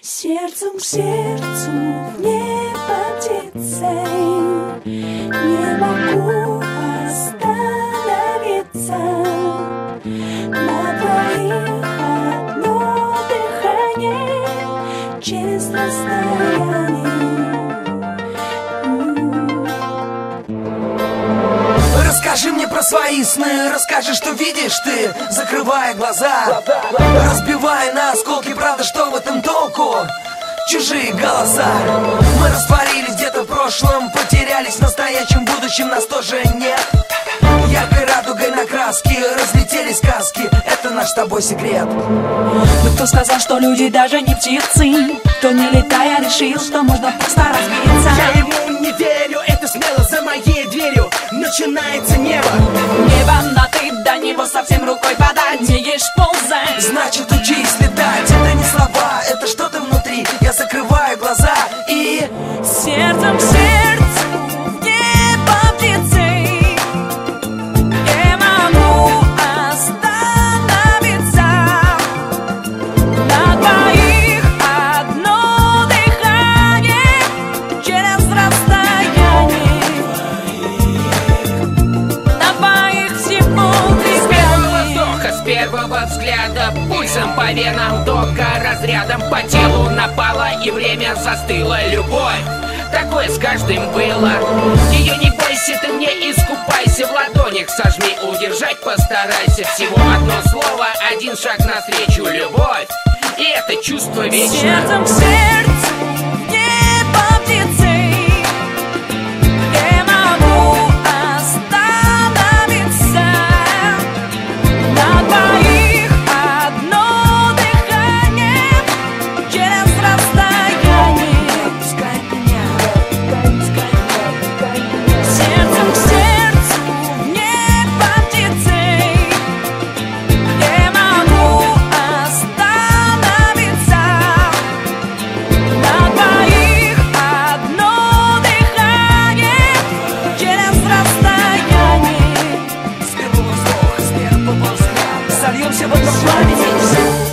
Сердцем к сердцу в небо птицей, не могу остановиться. На двоих одно дыхание через расстояние. Расскажи мне про свои сны, расскажи, что видишь ты, закрывая глаза, разбивая на осколки, правда, что в этом толку? Чужие голоса. Мы растворились где-то в прошлом, потерялись в настоящем, будущем нас тоже нет. Яркой радугой на краске разлетелись сказки, это наш с тобой секрет. Но кто сказал, что люди даже не птицы? Кто, не летая, решил, что можно просто разбиться? Я ему не верю, это смело за моей дверью начинается небо. Небо на ты, до него совсем рукой подать. Умеешь ползать, Значит, учись летать, это не слова, это что-то внутри. Я закрываю глаза и сердцем к сердцу в небо птицей. Не могу остановиться. На двоих одно дыхание через расстояние. На двоих всего Вздоха, с первого взгляда, пульсом по венам, тока разрядом по телу напала, и время застыло. Любовь, такое с каждым было. Ее не бойся, ты мне искупайся, в ладонях сожми, удержать постарайся. Всего одно слово, один шаг навстречу. Любовь, и это чувство вечно. сердцем к сердцу в небо птицей. Не могу остановиться. На двоих одно дыхание через расстояние. Пускай меня, сердцем к сердцу в небо птицей. Не могу остановиться. На двоих одно дыхание через расстояние. с первого вздоха, с первого взгляда сольемся в одном пламени.